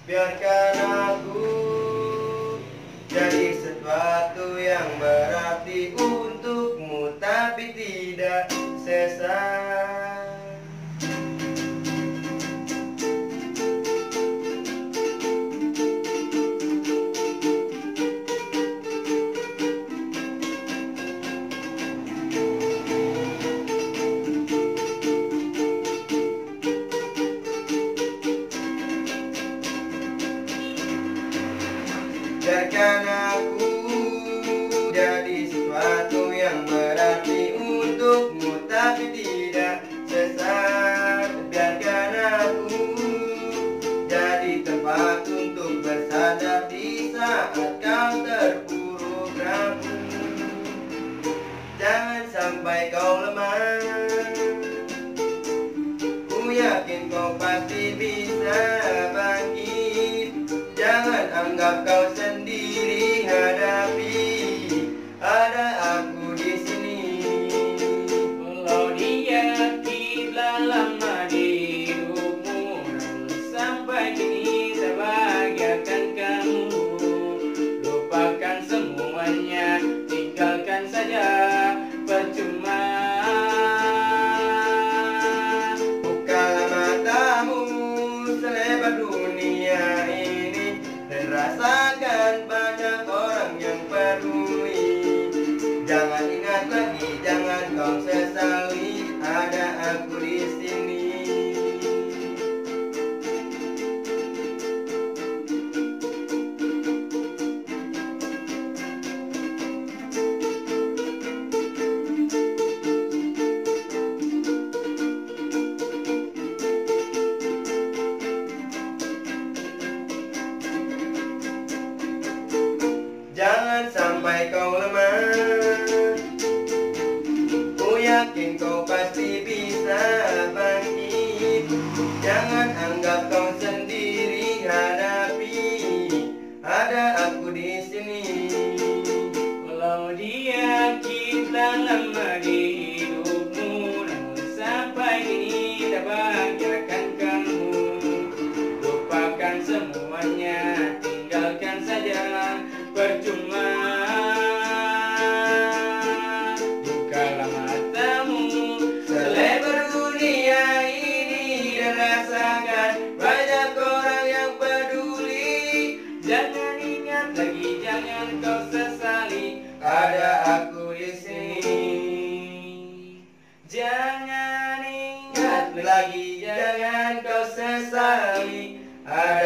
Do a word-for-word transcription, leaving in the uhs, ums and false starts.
Biarkan aku jadi sesuatu yang berarti untukmu, tapi tidak sesat. Biarkan aku jadi sesuatu yang berarti untukmu, tapi tidak sesat. Biarkan aku jadi tempat untuk bersandar di saat kau terpuruk rapuh. Jangan sampai kau lemah, ku yakin kau pasti bisa bangkit. Jangan anggap kau sendiri, hadapi, ada aku di sini. Walau dia telah lama di hidupmu, namun sampai kini tak bahagiakan kamu. Lupakan semuanya, tinggalkan saja, percuma. Bukalah matamu selebar dunia ini dan rasakan banyak orang yang peduli. Jangan ingat lagi, jangan kau sesali, ada aku di sini. Jangan sampai kau lemah, ku yakin kau pasti bisa bangkit. Jangan anggap kau sendiri, hadapi, ada aku di sini. Walau dia telah lama di hidupmu, namun sampai kini tak bahagiakan kamu. Lupakan semuanya, tinggalkan saja, percuma. Bukalah matamu Selebar dunia ini dan rasakan banyak orang yang peduli. Jangan ingat lagi, jangan kau sesali, Ada aku di sini. jangan ingat Ingat lagi, jangan kau sesali, ada